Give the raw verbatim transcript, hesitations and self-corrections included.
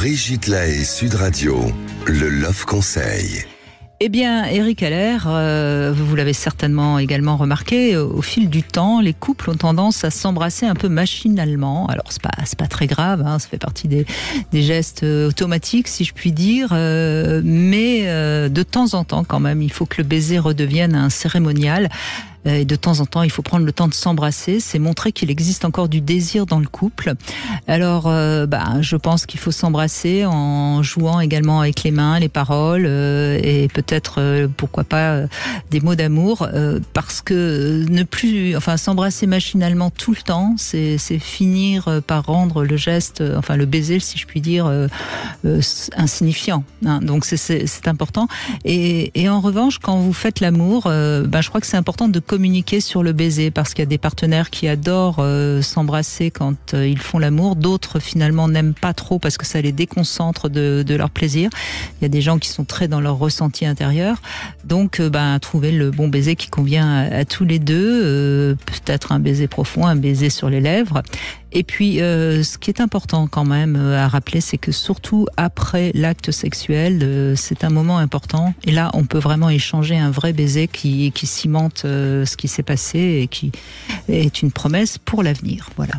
Brigitte Lahaie, Sud Radio, le Love Conseil. Eh bien, Eric Haller, euh, vous l'avez certainement également remarqué, au fil du temps, les couples ont tendance à s'embrasser un peu machinalement. Alors, c'est pas, c'est pas très grave, hein, ça fait partie des, des gestes automatiques, si je puis dire, euh, mais euh, de temps en temps, quand même, il faut que le baiser redevienne un cérémonial. Et de temps en temps, il faut prendre le temps de s'embrasser. C'est montrer qu'il existe encore du désir dans le couple. Alors, euh, bah, je pense qu'il faut s'embrasser en jouant également avec les mains, les paroles, euh, et peut-être, euh, pourquoi pas, euh, des mots d'amour. Euh, parce que ne plus, enfin, s'embrasser machinalement tout le temps, c'est, c'est finir par rendre le geste, euh, enfin, le baiser, si je puis dire, euh, euh, insignifiant. Hein. Donc, c'est, c'est, c'est important. Et, et en revanche, quand vous faites l'amour, euh, bah, je crois que c'est important de communiquer sur le baiser, parce qu'il y a des partenaires qui adorent euh, s'embrasser quand euh, ils font l'amour, d'autres finalement n'aiment pas trop parce que ça les déconcentre de, de leur plaisir. Il y a des gens qui sont très dans leur ressenti intérieur, donc euh, ben, trouver le bon baiser qui convient à, à tous les deux, euh, peut-être un baiser profond, un baiser sur les lèvres. Et puis, euh, ce qui est important quand même euh, à rappeler, c'est que surtout après l'acte sexuel, euh, c'est un moment important. Et là, on peut vraiment échanger un vrai baiser qui, qui cimente euh, ce qui s'est passé et qui est une promesse pour l'avenir. Voilà.